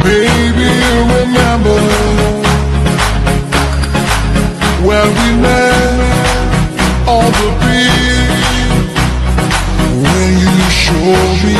Maybe you remember where we met on the beach, when you showed me